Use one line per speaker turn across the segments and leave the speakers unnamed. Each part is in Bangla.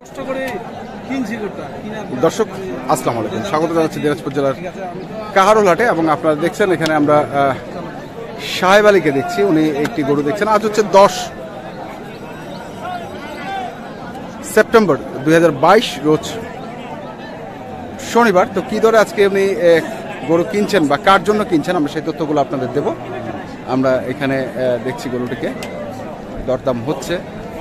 দর্শক আসসালামু আলাইকুম, স্বাগত জানাচ্ছি দিনাজপুর জেলার কাহারোল হাটে। এবং আপনারা দেখছেন এখানে আমরা সাহেব আলীকে দেখছি, উনি একটি গরু দেখছেন। আজ হচ্ছে 10 সেপ্টেম্বর 2022 রোজ শনিবার। তো কি দরে আজকে উনি গরু কিনছেন বা কার জন্য কিনছেন আমরা সেই তথ্যগুলো আপনাদের দেব। আমরা এখানে দেখছি গরুটিকে দরদাম হচ্ছে।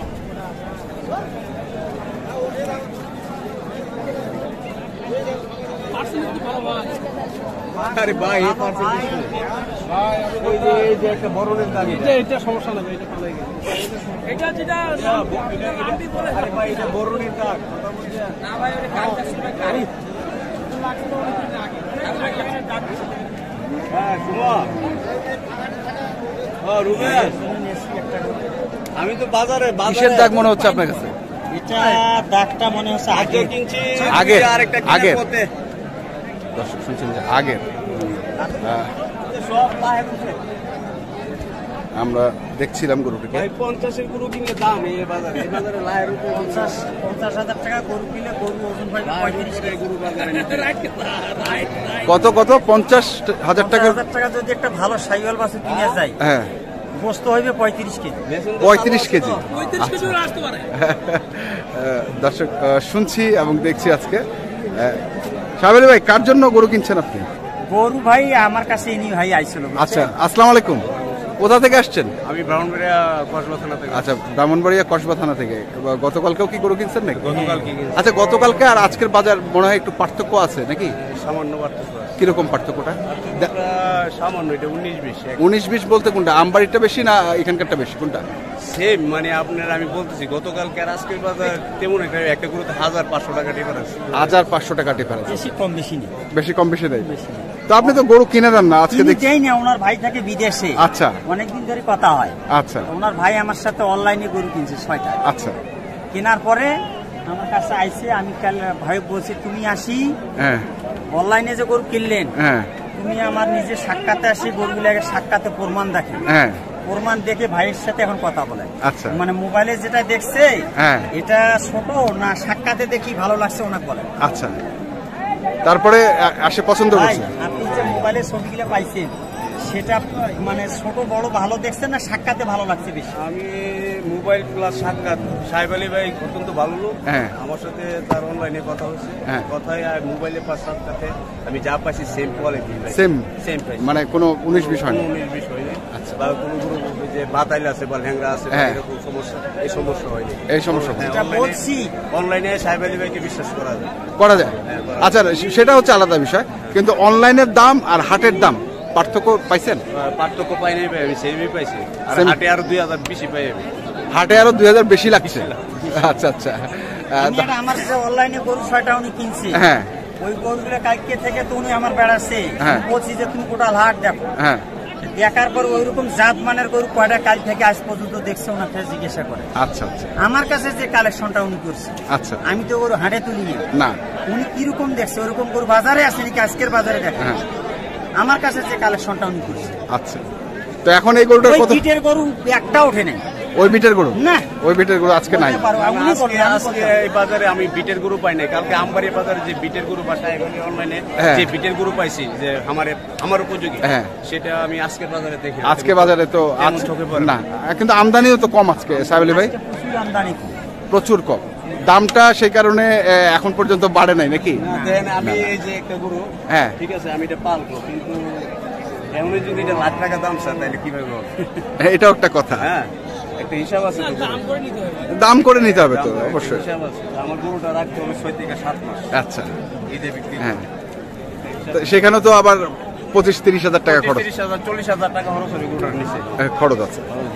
আরে ভাই এই পাশে ভাই ওই যে একটা বড়নের দাগ এটা সমস্যা না, এটা পালাই গেছে এটা যেটা নামটি বলে। আরে ভাই এটা বড়নের দাগ না ভাই, ওরে কাটটা শুনে গাড়ি লাগতো আগে দাগ। হ্যাঁ শুনো রুবেশ, আমি তো বাজারে কিসের
দাগ মনে হচ্ছে আপনার কাছে?
এটা দাগটা মনে হচ্ছে আগে কিনছি,
আগে
আরেকটা
আগে
করতে।
দর্শক শুনছেন যে আগের আমরা দেখছিলাম গরুটিকে।
50-এর গরু কিনলে দাম এই বাজারে, এই বাজারে লায়ের উপর 50,000 টাকা গরু কিনলে গরু ওজন হয় 35 গরু বাজারে।
কত 50,000 টাকা
যদি একটা ভালো সাইওয়াল বাছুর কিনে যায়,
হ্যাঁ
বস্তু হইবে 35 কেজি।
35 কেজি আসতে পারে। দর্শক শুনছি এবং দেখছি আজকে। সাহেব আলী ভাই, কার জন্য গরু কিনছেন আপনি?
গরু ভাই আমার কাছে ইনি ভাই আইছিল।
আচ্ছা, আসসালামু আলাইকুম। কোথা থেকে আসছেন?
আমি ব্রাহ্মণবাড়িয়া কসবা থানা থেকে।
আচ্ছা, ব্রাহ্মণবাড়িয়া কসবা থানা থেকে। গতকালকেও কি গরু কিনছেন নাকি?
গতকালকে।
আচ্ছা, গতকালকে আর আজকের বাজার মনে হয় একটু পার্থক্য আছে নাকি?
সামান্য পার্থক্য আছে।
কিরকম পার্থক্যটা?
সামান্য, এটা 19-20।
19-20 বলতে কোনটা? আমবাড়িটা বেশি না এখানকারটা বেশি, কোনটা?
সেম, মানে আপনার আমি বলতেছি গতকালকে আর আজকের বাজার তেমন একটা গরুতে 1500 টাকা ডিফারেন্স।
1500 টাকা ডিফারেন্স।
বেশি কম বেশি নেই।
বেশি কম বেশি নেই। তো আপনি তো গরু কিনে দেন না আজকে দেখছি?
দেই না, ওনার ভাই থাকে বিদেশে।
আচ্ছা,
অনেকদিন ধরে কথা হয়।
আচ্ছা,
ওনার ভাই আমার সাথে অনলাইনে গরু কিনছে 6টা।
আচ্ছা,
কেনার পরে আমার কাছে আইছে, আমি কাল ভাই বলছি তুমি আসি,
হ্যাঁ
অনলাইনে যে গরু কিনলেন,
হ্যাঁ
তুমি আমার নিজে সাক্ষাতে আসি গরুগুলোকে সাক্ষাতে প্রমাণ দেখে,
হ্যাঁ
প্রমাণ দেখে ভাইয়ের সাথে এখন কথা বলে।
আচ্ছা,
মানে মোবাইলে যেটা দেখছে
হ্যাঁ
এটা ছোট না সাক্ষাতে দেখি ভালো লাগছে ওনাকে বলে।
আচ্ছা, তারপরে আসে পছন্দ করছে।
আপনি যে মোবাইলে ছবিগুলো পাইছেন সেটা মানে ছোট বড় ভালো দেখছেন না সাক্ষাতে ভালো লাগছে বেশি? আমি মোবাইল প্লাস সাক্ষাৎ, সাহেব আলী ভাই অত্যন্ত ভালো লোক।
হ্যাঁ,
আমার সাথে তার অনলাইনে কথা হচ্ছে, কথায় আর মোবাইলে প্লাস সাক্ষাতে আমি যা পাইছি সেম কোয়ালিটি, সেম প্রাইস, মানে কোনো 19-20 হয় না। 19-20 হয়নি। আচ্ছা, বা কোনো যে বাতাইল আছে বা ল্যাংড়া আছে এরকম সমস্যা, এই সমস্যা হয়নি। এই সমস্যা বলছি অনলাইনে সাহেব আলী ভাইকে বিশ্বাস করা যায়।
আচ্ছা, সেটা হচ্ছে আলাদা বিষয়, কিন্তু অনলাইনের দাম আর হাটের দাম পার্থক্য পাইছেন?
পার্থক্য পাই নাই ভাই, আমি সেমই পাইছি। আর হাটে আরো 2000 বেশি পাই আমি।
হাটে আরো 2000 বেশি লাগছে। আচ্ছা আচ্ছা,
আমার যে অনলাইনে গরু 6টা উনি কিনছে, হ্যাঁ ওই গরুগুলো কালকে থেকে তো উনি আমার বেড়াচ্ছে, বলছি যে তুমি টোটাল হাট দেখো। হ্যাঁ, দেখার পর ওই রকম জাত মানের গরু কয়টা কাল থেকে আজ পর্যন্ত দেখছে ওনাকে জিজ্ঞাসা করে।
আচ্ছা আচ্ছা,
আমার কাছে যে কালেকশনটা উনি করছে, আচ্ছা আমি তো গরু হাটে তুলি না, উনি কিরকম দেখছে ওরকম গরু বাজারে আছে নাকি আজকের বাজারে দেখে, আমার কাছে যে কালেকশনটা উনি করছে।
আচ্ছা, তো এখন এই গরুটার কত?
বিটের গরু একটা ওঠে নাই।
ওই বিটের গরু
না,
ওই বিটের গরু আজকে নাই।
আজকে এই বাজারে আমি বিটের গরু পাই নাই। কালকে আমবাড়ি বাজারে যে বিটের গরু বাসায় অনলাইনে যে বিটের গরু পাইছি যে আমার উপযোগী, সেটা আমি আজকের বাজারে দেখি।
আজকে বাজারে তো না, কিন্তু আমদানিও তো কম আজকে সাহেব আলী ভাই,
আমদানি
প্রচুর কম। দামটা সেই কারণে এখন পর্যন্ত বাড়ে নাই নাকি?
আমি এই যে একটা গরু, হ্যাঁ ঠিক আছে আমি এটা পালবো, কিন্তু এমন যদি এটা লাখ টাকা দাম স্যার তাহলে কিভাবে হবে?
এটাও একটা কথা। হ্যাঁ,
একটা হিসাব আছে,
দাম করে নিতে হবে তো অবশ্যই।
আমার গরুটা রাখতে হবে 6 থেকে 7 মাস।
আচ্ছা,
ঈদে বিক্রি।
হ্যাঁ, সেখানে তো আবার 25-30 হাজার টাকা খরচ,
40,000 টাকা খরচ হবে গরুটার নিচে,
খরচ আছে।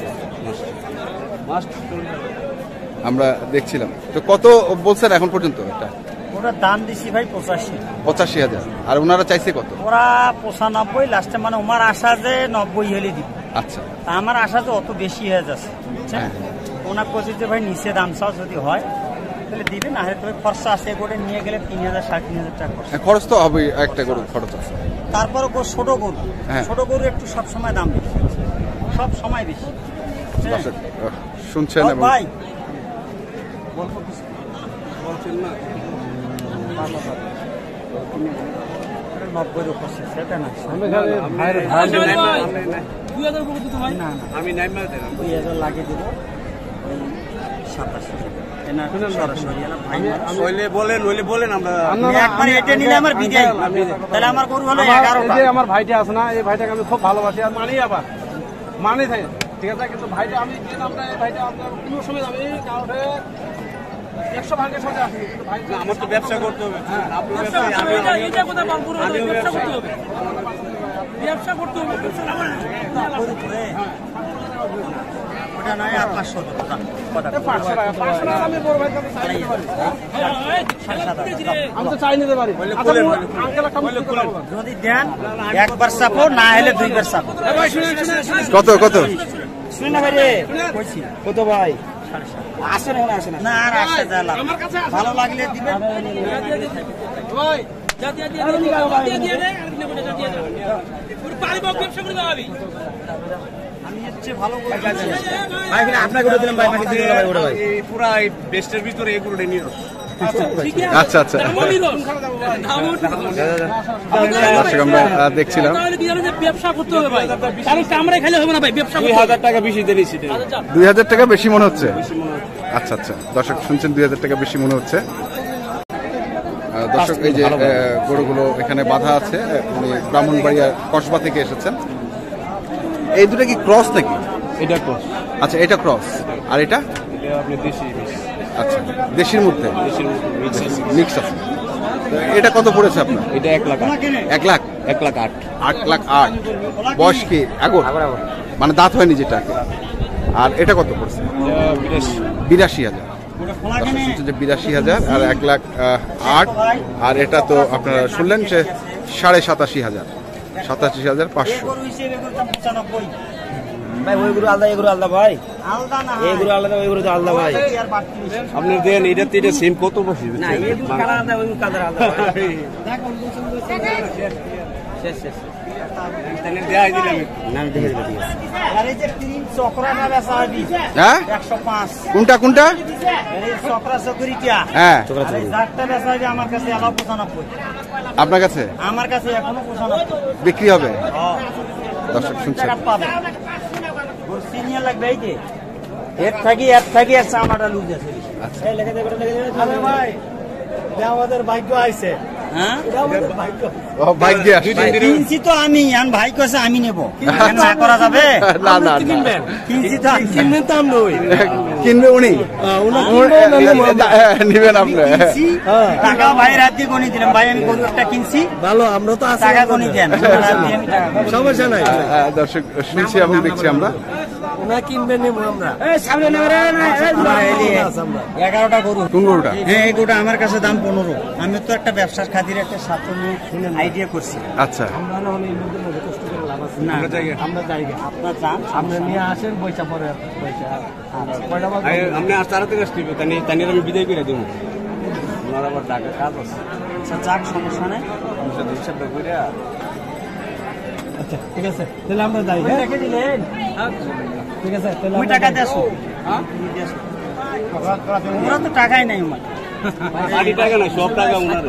আমরা দেখছিলাম তো কত বলছেন এখন পর্যন্ত? এটা
ওরা দাম দিছি ভাই
85,000, আর ওনারা চাইছে কত?
ওরা 95 লাস্টে, মানে আমার আশা যে 90 হলে দিব।
আচ্ছা,
আমার আশা তো অত বেশি হয়ে যাচ্ছে, ওনার কাছে যে ভাই নিচে দাম চাও যদি হয় তাহলে দিবেন, না হলে খরচা আছে করে নিয়ে গেলে 3,000 3,500 টাকা
খরচ তো হবে, একটা গরু খরচ আছে।
তারপরে ছোট গরু, ছোট গরু একটু সবসময় দাম বেশি, সব সময় বেশি।
শুনছেন
ভাই বলছেন না
90 উপর সেটা না
আমি নাইমা দেন
2000 লাগিয়ে দেবো 27
বলেন আমরা
একবার এটা নিলে আমার বিদায় তাহলে আমার গরু হলো 11টা।
আমার ভাইটা আছে না, এই ভাইটাকে আমি খুব ভালোবাসি আর মানি আবার মানে থাকে, ঠিক আছে, কিন্তু ভাইটা আমি আমরা এই ভাইটা আপনার কোনো সময় আমি কাউকে 100 ভাগের সাথে আসি, কিন্তু ভাই
আমার তো ব্যবসা করতে হবে। আপনার ব্যবসা
ব্যবসা করতে হবে
ওটা নয় আর 500 টাকা
500 টাকা আমি বড় ভাই কাছে চাই নিতে পারি, আমি তো চাই নিতে পারি।
যদি দেন একবার চাপো না হলে দুইবার চাপো।
কত কত
শুনে না ভাই রে কইছি কত ভাই আসে না আসে না আর আসে যা ভালো লাগলে দিবেন
ভাই
আমি হচ্ছে ভালো করে ভাই কিনা আপনাকে করে দিলাম ভাই বাকি দিলাম ভাই ওটা ভাই
এই পুরা এই বেস্টের ভিতরে এগুলো নিয়ে
আচ্ছা আচ্ছা দর্শক আমরা দেখছিলাম
ব্যবসা করতে হবে ভাই, কারণ কামড়ে খেলে হবে না ভাই, ব্যবসা
2000 টাকা বেশি দিয়েছি
2000 টাকা বেশি মনে হচ্ছে। আচ্ছা আচ্ছা দর্শক শুনছেন 2000 টাকা বেশি মনে হচ্ছে। দর্শক এই যে গরুগুলো এখানে বাঁধা আছে, উনি ব্রাহ্মণবাড়িয়া কসবা থেকে এসেছেন। এই দুটো কি ক্রস নাকি?
এটা ক্রস।
আচ্ছা এটা ক্রস, আর এটা
আপনি দেশি
আচ্ছা দেশির মধ্যে মিক্স আছে। তো এটা কত পড়েছে আপনার?
এটা 1 লাখ
1 লাখ
1,08,000
8 লাখ 8। বয়স কি আগর মানে দাঁত হয়নি যেটা, আর এটা কত পড়ছে? 82,000। যে 82,000 আর 1 লাখ 8, আর এটা তো আপনারা শুনলেন যে 87,500 87,500।
ভাই ওই গুলো আলাদা এগুলো আলাদা ভাই আলাদা না এগুলো আলাদা ওইগুলো তো আলাদা ভাই
আপনি দেন এটা তিনটা সেম কত বসে
না এগুলো কালার আলাদা ওই কালার আলাদা ভাই শেষ
তাহলে দেখাই দিলাম
নাম দেখে দিলাম আর এই যে তিন চক্রা না বেচা হবি
হ্যাঁ
105
কোনটা কোনটা?
এই চক্রা চক্রিটা
হ্যাঁ
যারটা বেচা হবে আমার কাছে 95
আপনার কাছে
আমার কাছে এখনো 95
বিক্রি হবে।
হ্যাঁ
দর্শক শুনছেন
টাকা পাবে ওর সিনিয়র লাগবে এই যে এর থাকি আর চামাটা লুজ আছে। আচ্ছা এই লেখা দে করে লেখা দে আরে ভাই আমাদের ভাগ্য আইছে। হ্যাঁ আমাদের ভাগ্য
ও ভাগ্য আসছে।
কিনছি তো আমি আন ভাই কইছে আমি নেব না করা যাবে
না না
কিনবেন কিনছি তো কিনবেন তো আমরা ওই
কিনবে উনি নেবেন আপনি
টাকা ভাই রাত দিয়ে গণি দিলাম ভাই আমি গরু একটা কিনছি ভালো আমরা তো টাকা গণি দেন সমস্যা নাই।
দর্শক শুনছি এবং দেখছি আমরা
না কিনবে নেব আমরা এই সামনে নেব রে না 11টা গরু।
কোন গরুটা?
হ্যাঁ এই গরুটা আমার কাছে দাম 15। আমি তো একটা ব্যবসার খাতিরে একটা সাথে আইডিয়া করছি।
আচ্ছা
আমরা হলে এই মধ্যে মধ্যে কষ্ট করে লাভ আছে
না
আমরা জায়গা
আপনার দাম
আমরা নিয়ে আসেন পয়সা পরে পয়সা কয়টা বাজে?
আপনি আর তাড়াতাড়ি আসবে তানি আমি বিদায় করে দেবো। আমার আবার টাকা কাজ আছে।
আচ্ছা যাক সমস্যা নাই।
হিসাবটা করে
আচ্ছা ঠিক আছে তাহলে আমরা যাই। হ্যাঁ
রেখে দিলেন
ঠিক আছে তাহলে
ওই টাকা দেছো। হ্যাঁ ওরা তো টাকাই নাই আমার
বাড়ি টাকা না সব টাকা উনারে।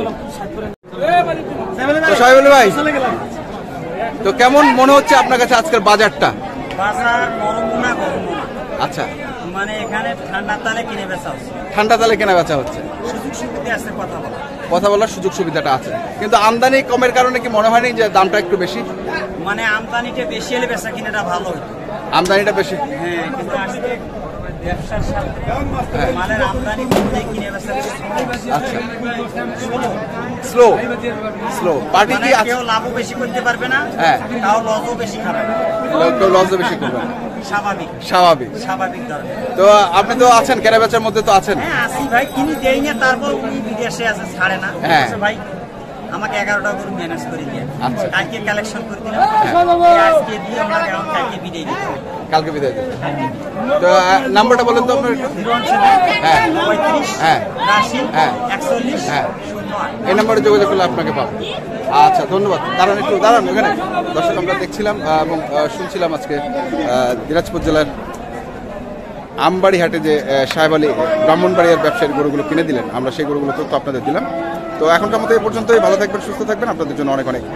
তো সাহেবুল ভাই তো কেমন মনে হচ্ছে আপনার কাছে আজকের বাজারটা?
বাজার নরম না গরম না,
আচ্ছা
মানে এখানে ঠান্ডা তালে কিনে বেচা হচ্ছে,
ঠান্ডা তালে কেনা বেচা হচ্ছে,
সুযোগ সুবিধা আছে কথা বলা।
কথা বলার সুযোগ সুবিধাটা আছে, কিন্তু আমদানি কমের কারণে কি মনে হয়নি যে দামটা একটু বেশি?
মানে আমদানিটা বেশি হলে বেচা কিনাটা ভালো হতো।
আমদানিটা বেশি,
হ্যাঁ কিন্তু আজকে ব্যবসার সাথে মালের আমদানি করতে কিনে বেচা
আচ্ছা স্লো স্লো পার্টি
মানে
কি আছে?
কেউ লাভও বেশি করতে পারবে না,
হ্যাঁ
তাও লসও বেশি খাবে না,
কেউ লস বেশি করবে না।
স্বাভাবিক
স্বাভাবিক।
স্বাভাবিক দরকার।
তো আপনি তো আছেন কেনা বেচার মধ্যে তো আছেন।
হ্যাঁ আসি ভাই, কিনি দেই না, তারপর উনি বিদেশে আছে ছাড়ে না।
হ্যাঁ।
বলছে, ভাই আমাকে 11টা গরু ম্যানেজ করে দিয়ে
আচ্ছা।
কালকে কালেকশন করে দিলাম, আজকে দিয়ে আমরা এখন কালকে বিদায় দিতে হবে।
কালকে বিদায় দেবেন। তো নাম্বারটা বলেন তো আপনার একটু।
017
হ্যাঁ
35
হ্যাঁ
80
হ্যাঁ
41
হ্যাঁ
08।
এই নাম্বারে যোগাযোগ করলে আপনাকে পাবো। আচ্ছা ধন্যবাদ। দাঁড়ান একটু দাঁড়ান ওখানে। দর্শক আমরা দেখছিলাম এবং শুনছিলাম আজকে দিনাজপুর জেলার আমবাড়ি হাটে যে সাহেব আলী ব্রাহ্মণবাড়িয়ার ব্যবসায়ীর গরুগুলো কিনে দিলেন, আমরা সেই গরুগুলো তথ্য আপনাদের দিলাম। তো এখনকার মতো এই পর্যন্তই। ভালো থাকবেন, সুস্থ থাকবেন, আপনাদের জন্য অনেক অনেক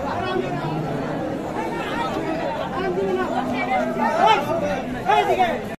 শুভকামনা।